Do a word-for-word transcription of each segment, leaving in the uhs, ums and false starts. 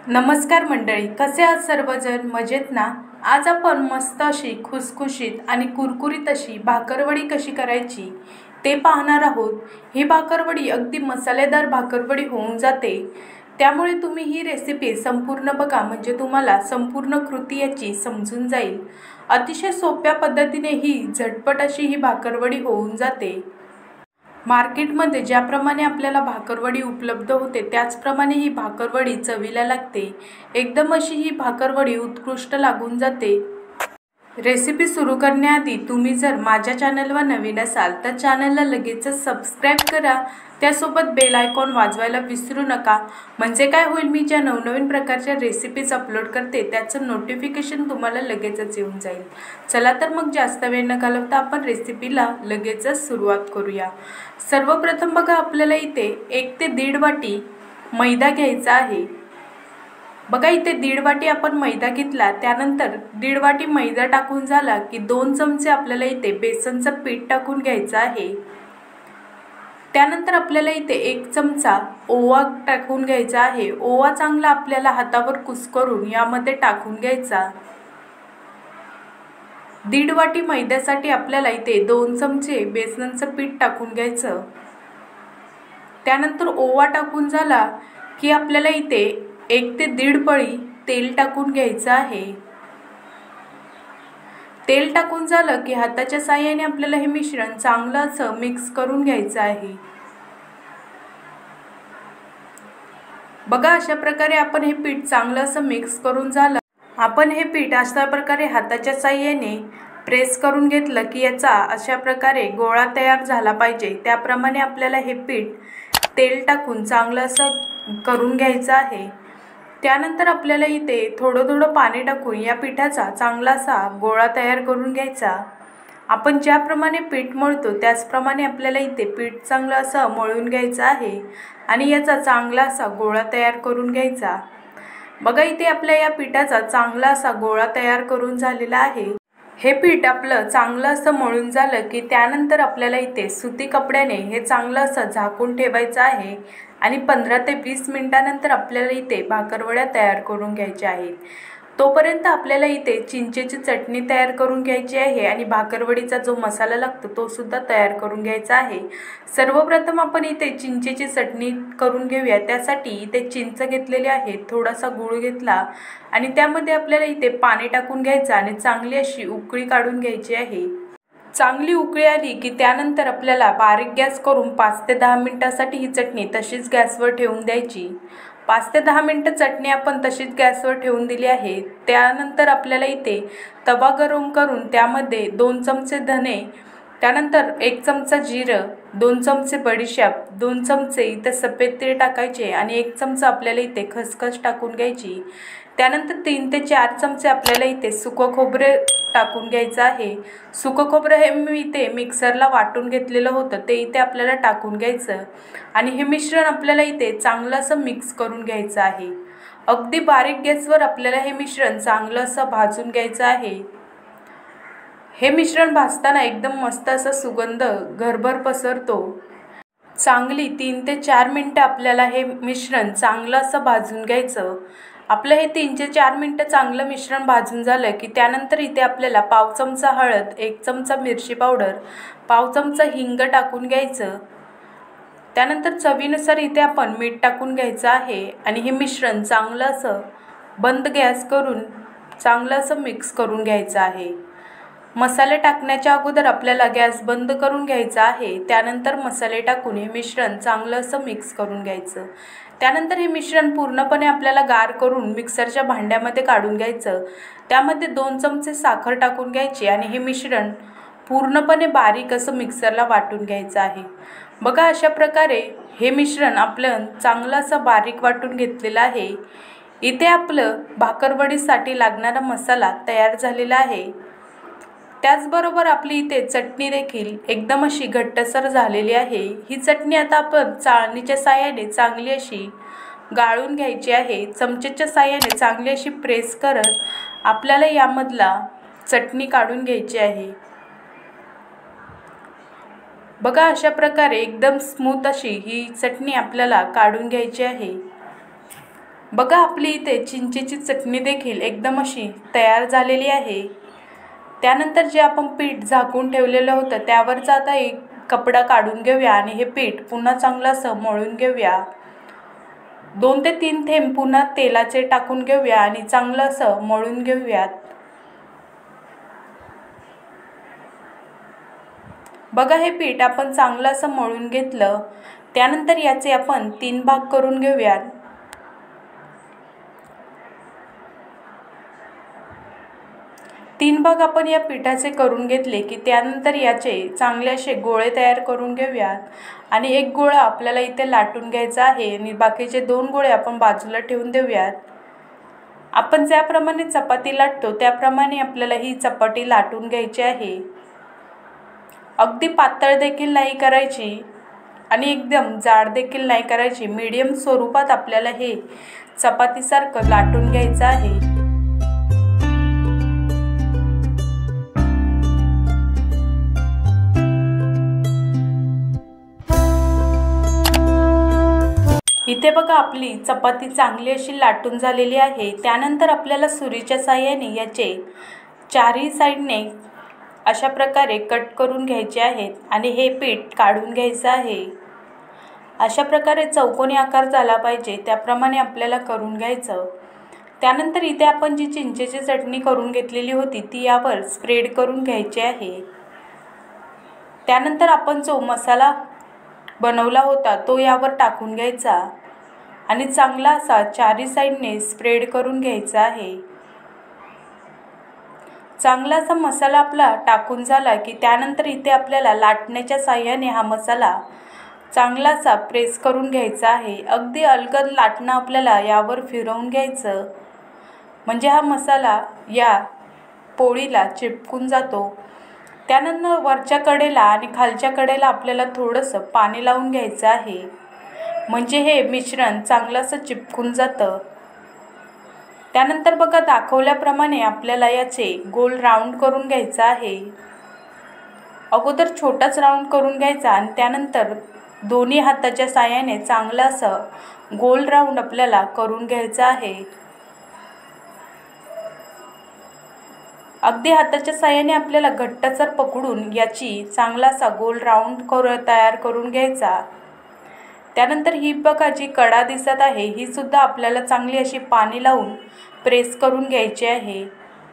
नमस्कार मंडळी, कसे आहात सर्वजण? मजेत ना? आज आपण मस्त अशी खुसखुशीत आणि कुरकुरीत अशी भाकरवडी कशी करायची ते पाहणार आहोत। ही भाकरवडी अगदी मसालेदार भाकरवडी होऊन जाते, त्यामुळे तुम्ही ही रेसिपी संपूर्ण बघा, म्हणजे तुम्हाला संपूर्ण कृती याची समजून जाईल। अतिशय सोप्या पद्धतीने ही झटपट अशी ही भाकरवडी होऊन जाते। मार्केटमध्ये ज्याप्रमाणे आपल्याला भाकरवडी उपलब्ध होते त्याचप्रमाणे ही भाकरवडी चवीला लागते। एकदम अशी ही भाकरवडी उत्कृष्ट लागून जाते। रेसिपी सुरू करण्याआधी तुम्ही जर माझ्या चॅनलवर नवीन असाल तर चॅनलला लगेचच सबस्क्राइब करा, त्यासोबत बेल आयकॉन वाजवायला विसरू नका, म्हणजे काय होईल, मी ज्या नवनवीन प्रकारच्या रेसिपीज अपलोड करते त्याचं नोटिफिकेशन तुम्हाला लगेचच येऊन जाईल। चला तर मग जास्त वेळ न घालवता आपण रेसिपीला लगेचच सुरुवात करूया। सर्वप्रथम बघा, आपल्याला इथे एक ते दीड वाटी मैदा घ्यायचा आहे। बघा, इथे दीड वाटी आपण मैदा घेतला, त्यानंतर दीड वाटी मैदा टाकून झाला की दोन चमचे आपल्याला इथे बेसनचं पीठ टाकून घ्यायचं आहे। त्यानंतर आपल्याला इथे एक चमचा ओवा टाकून घ्यायचा आहे। ओवा चांगला आपल्याला हातावर कुस्करून यामध्ये टाकून घ्यायचा। दीड वाटी मैद्यासाठी आपल्याला इथे दोन चमचे बेसनचं पीठ टाकून घ्यायचं। त्यानंतर ओवा टाकून झाला की आपल्याला इथे एक ते दीड पळी तेल टाकून घ्यायचं आहे। तेल टाकून झालं की हाताच्या साहाय्याने आपल्याला हे मिश्रण चांगलं असं मिक्स करून घ्यायचं आहे। बघा, अशा प्रकारे आपण हे पीठ चांगलं असं मिक्स करून झालं। आपण हे पीठ अशा प्रकारे हाताच्या साहाय्याने प्रेस करून घेतलं की याचा अशा प्रकारे गोळा तयार झाला पाहिजे, त्याप्रमाणे आपल्याला हे पीठ तेल टाकून चांगलं असं करून घ्यायचं आहे। त्यानंतर आपल्याला इथे थोडं थोडं पाणी टाकून या पिठाचा चांगला असा गोळा तयार करून घ्यायचा। आपण ज्याप्रमाणे पीठ मळतो त्याचप्रमाणे आपल्याला इथे पीठ चांगलं असं मळून घ्यायचं आहे आणि याचा चांगला असा गोळा तयार करून घ्यायचा। बघा, इथे आपल्या या पिठाचा चांगला असा गोळा तयार करून झालेला आहे। हे पीठ आपलं चांगलं असं मळून झालं की त्यानंतर आपल्याला इथे सुती कपड्याने हे चांगलं असं झाकून ठेवायचं आहे आणि पंधरा ते वीस मिनिटानंतर आपल्याला इथे भाकरवड्या तयार करून घ्यायच्या आहेत। तोपर्यंत आपल्याला इथे चिंचेची चटणी तयार करून घ्यायची आहे आणि भाकरवडीचा जो मसाला लागतो तो सुद्धा तयार करून घ्यायचा आहे। सर्वप्रथम आपण इथे चिंचेची चटणी करून घेऊया। त्यासाठी इथे चिंच घेतलेली आहे, थोडासा गूळ घेतला आणि त्यामध्ये आपल्याला इथे पाणी टाकून घ्यायचं आणि चांगली अशी उकळी काढून घ्यायची आहे। चांगली उकळी आली की त्यानंतर आपल्याला बारीक गॅस करून पाच ते दहा मिनिटांसाठी ही चटणी तशीच गॅसवर ठेवून द्यायची। पाच ते दहा मिनिटं चटणी आपण तशीच गॅसवर ठेवून दिली आहे। त्यानंतर आपल्याला इथे तवा गरम करून त्यामध्ये दोन चमचे धने, त्यानंतर एक चमचा जिरं, दोन चमचे बडीशेप, दोन चमचे इथे सफेद तीळ टाकायचे आणि एक चमचा आपल्याला इथे खसखस टाकून घ्यायची। त्यानंतर तीन ते चार चमचे आपल्याला इथे सुकं खोबरे टाकून घ्यायचं आहे। सुकं खोबरं हे मी इथे मिक्सरला वाटून घेतलेलं होतं, ते इथे आपल्याला टाकून घ्यायचं आणि हे मिश्रण आपल्याला इथे चांगलं असं मिक्स करून घ्यायचं आहे। अगदी बारीक गॅसवर आपल्याला हे मिश्रण चांगलं असं भाजून घ्यायचं आहे। हे मिश्रण भाजताना एकदम मस्त असा सुगंध घरभर पसरतो। चांगली तीन ते चार मिनिटं आपल्याला हे मिश्रण चांगलं असं भाजून घ्यायचं। आपलं हे तीन ते चार मिनिटं चांगलं मिश्रण भाजून झालं की त्यानंतर इथे आपल्याला पाव चमचा हळद, एक चमचा मिरची पावडर, पाव चमचा हिंग टाकून घ्यायचं। त्यानंतर चवीनुसार इथे आपण मीठ टाकून घ्यायचं आहे आणि हे मिश्रण चांगलं असं बंद गॅस करून चांगलं असं मिक्स करून घ्यायचं आहे। मसाले टाकण्याच्या अगोदर आपल्याला गॅस बंद करून घ्यायचा आहे। त्यानंतर मसाले टाकून हे मिश्रण चांगलं असं मिक्स करून घ्यायचं। त्यानंतर हे मिश्रण पूर्णपणे आपल्याला गार करून मिक्सरच्या भांड्यामध्ये काढून घ्यायचं। त्यामध्ये दोन चमचे साखर टाकून घ्यायची आणि हे मिश्रण पूर्णपणे बारीक असं मिक्सरला वाटून घ्यायचं आहे। बघा, अशा प्रकारे हे मिश्रण आपलं चांगलं असं बारीक वाटून घेतलेलं आहे। इथे आपलं भाकरवडीसाठी लागणारा मसाला तयार झालेला आहे। त्याचबरोबर आपली इथे चटणी देखील एकदम अशी घट्टसर झालेली आहे। ही चटणी आता आपण चाळणीच्या साहाय्याने चांगली अशी गाळून घ्यायची आहे। चमचेच्या साहाय्याने चांगली अशी प्रेस करत आपल्याला यामधला चटणी काढून घ्यायची आहे। बघा, अशा प्रकारे एकदम स्मूथ अशी ही चटणी आपल्याला काढून घ्यायची आहे। बघा आपली इथे चिंचेची चटणी देखील एकदम अशी तयार झालेली आहे। त्यानंतर जे आपण पीठ झाकून ठेवलेलं होतं त्यावरचा आता एक कपडा काढून घेऊया आणि हे पीठ पुन्हा चांगलं असं मळून घेऊया। दोन ते तीन थेंब पुन्हा तेलाचे टाकून घेऊया आणि चांगलं असं मळून घेऊयात। बघा हे पीठ आपण चांगलं असं मळून घेतलं। त्यानंतर याचे आपण तीन भाग करून घेऊयात। तीन भाग आपण या पिठाचे करून घेतले की त्यानंतर याचे चांगले असे गोळे तयार करून घेऊयात आणि एक गोळा आपल्याला इथे लाटून घ्यायचा आहे आणि बाकीचे दोन गोळे आपण बाजूला ठेवून देऊयात। आपण ज्याप्रमाणे चपाती लाटतो त्याप्रमाणे आपल्याला ही चपाती लाटून घ्यायची आहे। अगदी पातळ देखील नाही करायची आणि एकदम जाड देखील नाही करायची, मीडियम स्वरूपात आपल्याला हे चपातीसारखं लाटून घ्यायचं आहे। इथे बघा आपली चपाती चांगली अशी लाटून झालेली आहे। त्यानंतर आपल्याला सुरीच्या साहाय्याने याचे चारही साईडने अशा प्रकारे कट करून घ्यायचे आहेत आणि हे पीठ काढून घ्यायचं आहे। अशा प्रकारे चौकोनी आकार झाला पाहिजे त्याप्रमाणे आपल्याला करून घ्यायचं। त्यानंतर इथे आपण जी चिंचेची चटणी करून घेतलेली होती ती यावर स्प्रेड करून घ्यायची आहे। त्यानंतर आपण जो मसाला बनवला होता तो यावर टाकून घ्यायचा आणि चांगला असा चारी साईडने स्प्रेड करून घ्यायचा आहे। चांगला असा मसाला आपला टाकून झाला की त्यानंतर इथे आपल्याला लाटण्याच्या साहाय्याने हा मसाला चांगला असा प्रेस करून घ्यायचा आहे। अगदी अलगद लाटणं आपल्याला यावर फिरवून घ्यायचं म्हणजे हा मसाला या पोळीला चिपकून जातो। त्यानंतर वरच्या कडेला आणि खालच्या कडेला आपल्याला थोडंसं पाणी लावून घ्यायचं आहे म्हणजे हे मिश्रण चांगलं असं चिपकून जातं। त्यानंतर बघा दाखवल्याप्रमाणे आपल्याला याचे गोल राऊंड करून घ्यायचा आहे। अगोदर छोटाच राऊंड करून घ्यायचा आणि त्यानंतर दोन्ही हाताच्या साहाय्याने चांगलं असं गोल राऊंड आपल्याला करून घ्यायचं आहे। अगदी हाताच्या साहाय्याने आपल्याला घट्टसर पकडून याची चांगला असा गोल राऊंड कर तयार करून घ्यायचा। त्यानंतर ही बघा जी कडा दिसत आहे ही सुद्धा आपल्याला चांगली अशी पाणी लावून प्रेस करून घ्यायची आहे।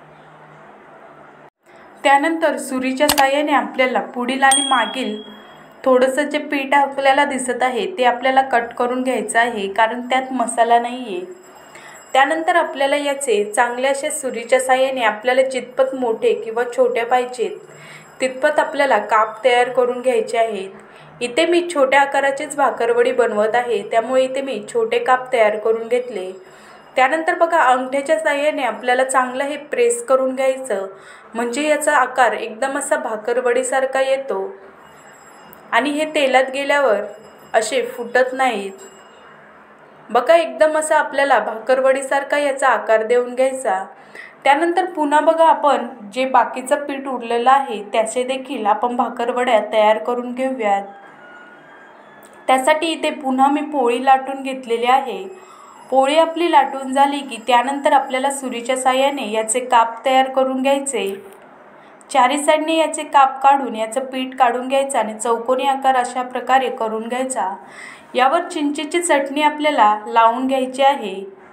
त्यानंतर सुरीच्या साहाय्याने आपल्याला पुढील आणि मागील थोडंसं जे पीठ आपल्याला दिसत आहे ते आपल्याला कट करून घ्यायचं आहे कारण त्यात मसाला नाही आहे। त्यानंतर आपल्याला याचे चांगले असे सुरीच्या साहाय्याने आपल्याला जितपत मोठे किंवा छोटे पाहिजेत तितपत आपल्याला काप तयार करून घ्यायचे आहेत। इथे मी छोट्या आकाराचीच भाकरवडी बनवत आहे त्यामुळे इथे मी छोटे काप तयार करून घेतले। त्यानंतर बघा अंगठ्याच्या साहाय्याने आपल्याला चांगलं हे प्रेस करून घ्यायचं म्हणजे याचा आकार एकदम असा भाकरवडीसारखा येतो आणि हे तेलात गेल्यावर असे फुटत नाहीत। बघा एकदम असा आपल्याला भाकरवडीसारखा याचा आकार देऊन घ्यायचा। त्यानंतर पुन्हा बघा आपण जे बाकीचं पीठ उरलेलं आहे त्याचे देखील आपण भाकरवड्या तयार करून घेऊयात। त्यासाठी इथे पुन्हा मी पोळी लाटून घेतलेली आहे। पोळी आपली लाटून झाली की त्यानंतर आपल्याला सुरीच्या साहाय्याने याचे काप तयार करून घ्यायचे। चारी साईडने याचे काप काढून याचं पीठ काढून घ्यायचं आणि चौकोनी आकार अशा प्रकारे करून घ्यायचा। यावर चिंचेची चटणी आपल्याला लावून घ्यायची आहे।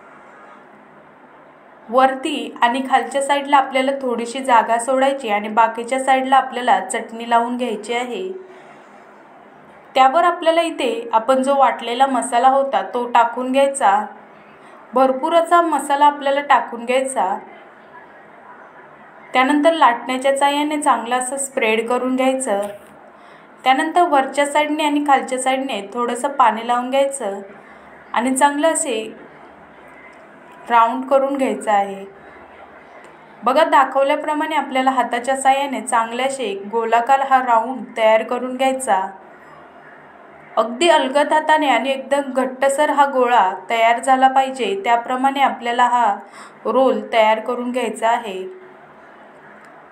वरती आणि खालच्या साईडला आपल्याला थोडीशी जागा सोडायची आणि बाकीच्या साईडला आपल्याला चटणी लावून घ्यायची आहे। त्यावर आपल्याला इथे आपण जो वाटलेला मसाला होता तो टाकून घ्यायचा। भरपूर असा मसाला आपल्याला टाकून घ्यायचा। त्यानंतर लाटण्याच्या साहाय्याने चांगलं असं स्प्रेड करून घ्यायचं। त्यानंतर वरच्या साईडने आणि खालच्या साईडने थोडंसं पाणी लावून घ्यायचं आणि चांगलं असे राऊंड करून घ्यायचं आहे। बघा दाखवल्याप्रमाणे आपल्याला हाताच्या साहाय्याने चांगले असे गोलाकार हा राऊंड तयार करून घ्यायचा। अगदी अलगद हाताने आणि एकदम घट्टसर हा गोळा तयार झाला पाहिजे त्याप्रमाणे आपल्याला हा रोल तयार करून घ्यायचा आहे।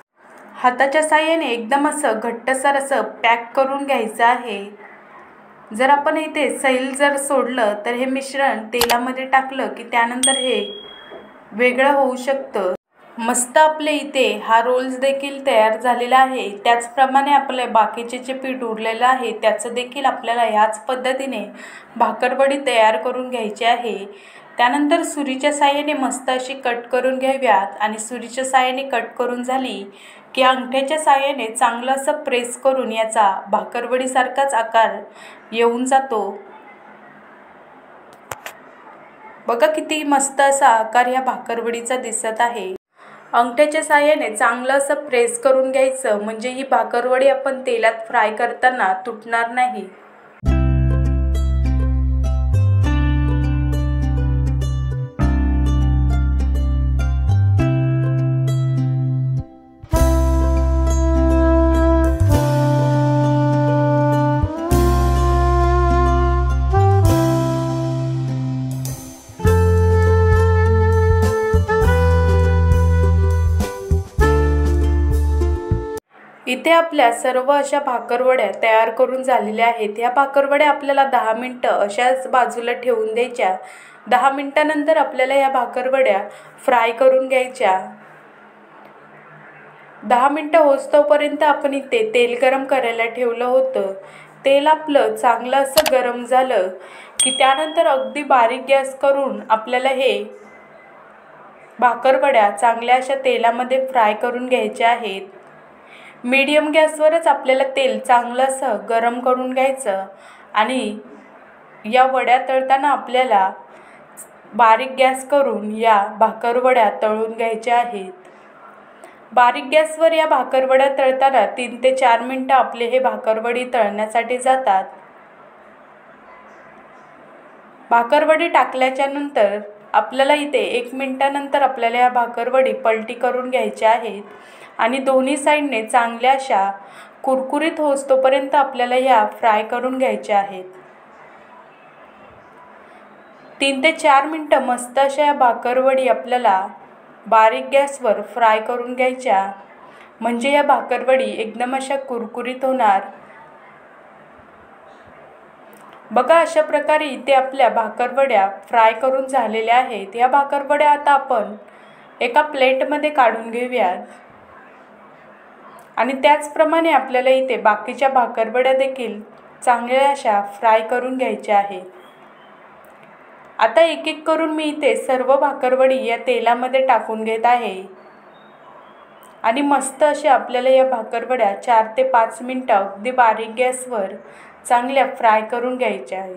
हाताच्या साहाय्याने एकदम असं घट्टसर असं पॅक करून घ्यायचं आहे। जर आपण इथे सैल जर सोडलं तर हे मिश्रण तेलामध्ये टाकलं की त्यानंतर हे वेगळं होऊ शकतं। मस्त आपले इथे हा रोल्स देखील तयार झालेला आहे। त्याचप्रमाणे आपले बाकीचे जे पीठ उरलेलं आहे त्याचं देखील आपल्याला ह्याच पद्धतीने भाकरवडी तयार करून घ्यायची आहे। त्यानंतर सुरीच्या साहाय्याने मस्त अशी कट करून घ्याव्यात आणि सुरीच्या साहाय्याने कट करून झाली की अंगठ्याच्या साहाय्याने चांगलं असं प्रेस करून याचा भाकरवडीसारखाच आकार येऊन जातो। बघा किती मस्त असा आकार ह्या भाकरवडीचा दिसत आहे। अंगठ्याच्या साहाय्याने चांगलं असं प्रेस करून घ्यायचं म्हणजे ही भाकरवडी आपण तेलात फ्राय करताना तुटणार नाही। इथे आपल्या सर्व अशा भाकरवड्या तयार करून झालेल्या आहेत। ह्या भाकरवड्या आपल्याला दहा मिनिटं अशाच बाजूला ठेवून द्यायच्या। दहा मिनिटानंतर आपल्याला ह्या भाकरवड्या फ्राय करून घ्यायच्या। दहा मिनिटं होस्तोपर्यंत आपण इथे तेल गरम करायला ठेवलं होतं। तेल आपलं चांगलं असं गरम झालं की त्यानंतर अगदी बारीक गॅस करून आपल्याला हे भाकरवड्या चांगल्या अशा तेलामध्ये फ्राय करून घ्यायच्या आहेत। मीडियम गॅसवरच आपल्याला तेल चांगलं असं गरम करून घ्यायचं आणि या वड्या तळताना आपल्याला बारीक गॅस करून या भाकरवड्या तळून घ्यायच्या आहेत। बारीक गॅसवर या भाकरवड्या तळताना तीन ते चार मिनिटं आपले हे भाकरवडी तळण्यासाठी जातात। भाकरवडी टाकल्याच्या नंतर आपल्याला इथे एक मिनिटानंतर आपल्याला या भाकरवडी पलटी करून घ्यायच्या आहेत आणि दोन्ही साईडने चांगल्या अशा कुरकुरीत होस्तोपर्यंत आपल्याला ह्या फ्राय करून घ्यायच्या आहेत। तीन ते चार मिनिटं मस्त अशा या भाकरवडी आपल्याला बारीक गॅसवर फ्राय करून घ्यायच्या म्हणजे या भाकरवडी एकदम अशा कुरकुरीत होणार। बघा अशा प्रकारे इथे आपल्या भाकरवड्या फ्राय करून झालेल्या आहेत। या भाकरवड्या आता आपण एका प्लेटमध्ये काढून घेऊयात आणि त्याचप्रमाणे आपल्याला इथे बाकीच्या भाकरवड्या देखील चांगल्या अशा फ्राय करून घ्यायच्या आहेत। आता एक एक करून मी इथे सर्व भाकरवडी या तेलामध्ये टाकून घेत आहे आणि मस्त असे आपल्याला या भाकरवड्या चार ते पाच मिनिटं अगदी बारीक गॅसवर चांगल्या फ्राय करून घ्यायच्या आहेत।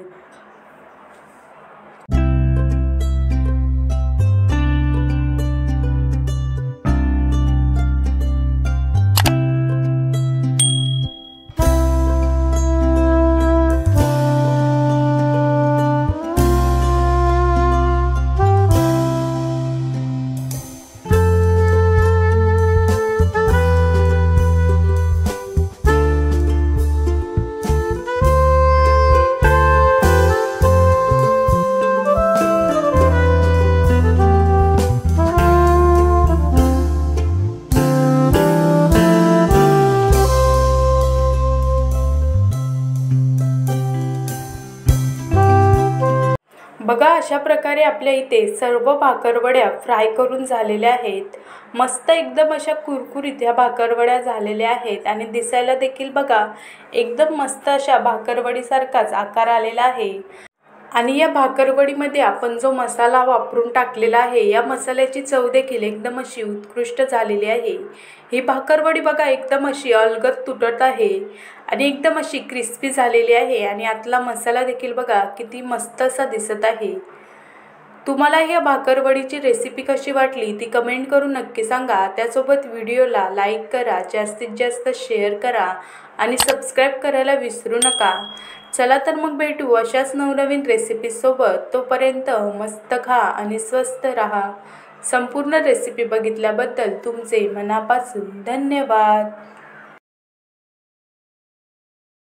बघा अशा प्रकारे आपल्या इथे सर्व भाकरवड्या फ्राय करून झालेल्या आहेत। मस्त एकदम अशा कुरकुरीत ह्या भाकरवड्या झालेल्या आहेत आणि दिसायला देखील बघा एकदम मस्त अशा भाकरवडीसारखाच आकार आलेला आहे। आणि या भाकरवडीमध्ये आपण जो मसाला वापरून टाकलेला आहे या मसाल्याची चव देखील एकदम अशी उत्कृष्ट झालेली आहे। ही भाकरवडी बघा एकदम अशी अलगद तुटत आहे आणि एकदम अशी क्रिस्पी झालेली आहे आणि आतला मसाला देखील बघा किती मस्त असा दिसत आहे। तुम्हाला या भाकरवडीची रेसिपी कशी वाटली ती कमेंट करून नक्की सांगा। त्यासोबत व्हिडिओला लाईक करा, जास्तीत जास्त शेअर करा आणि सबस्क्राईब करायला विसरू नका। चला तर मग भेटू अशाच नवनवीन रेसिपीसोबत। तोपर्यंत मस्त खा आणि स्वस्त रहा। संपूर्ण रेसिपी बघितल्याबद्दल तुमचे मनापासून धन्यवाद।